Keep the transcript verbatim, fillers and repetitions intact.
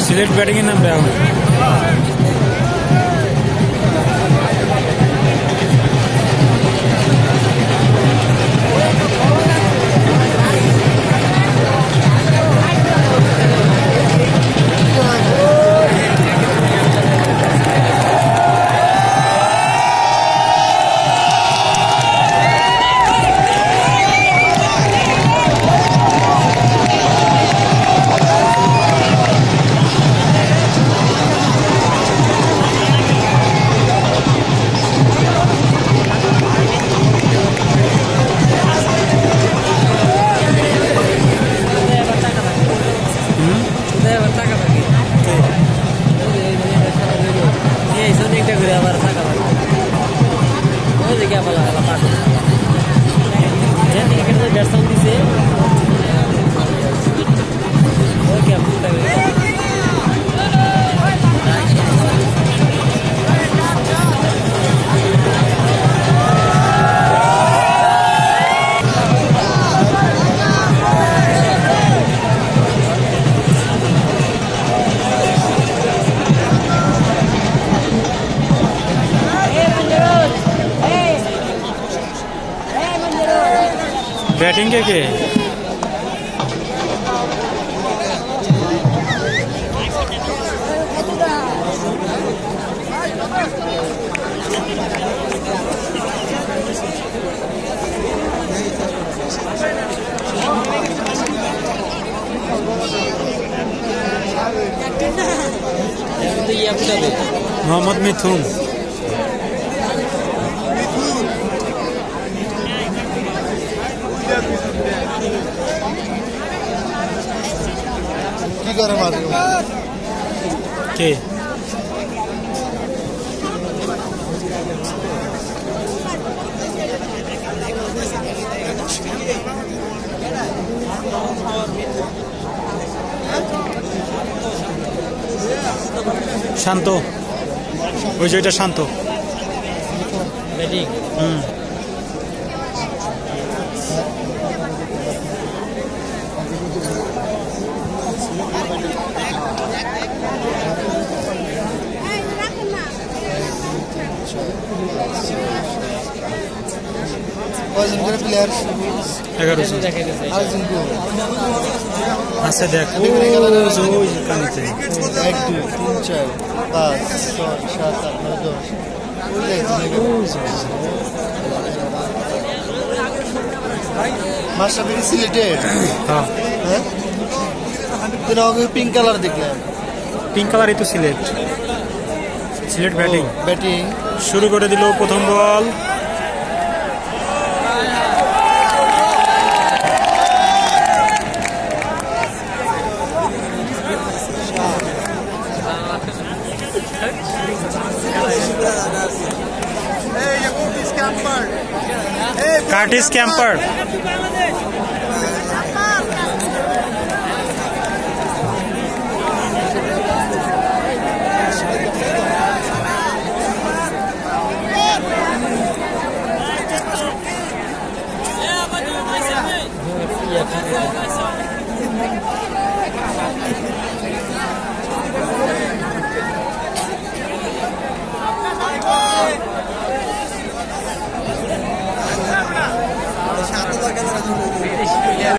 Sylhet batting এর নামটা batting के के मोहम्मद मिथुन কি করে মারবে কে শান্ত ওই যে এটা শান্ত ব্যাটিং হুম কয়জন করে প্লেয়ার এগারোশো আচ্ছা দেখ ওই কানেতে এক দুই তিন চার পাঁচ ছয় সাত আট নয় দশ মাস্টার থেকে সিলেটেড হ্যাঁ হ্যাঁ পিঙ্ক কালার দেখলাম পিঙ্ক কালারই তো সিলেট সিলেট ব্যাটিং ব্যাটিং শুরু করে দিল প্রথম বল কার্টিস ক্যাম্পার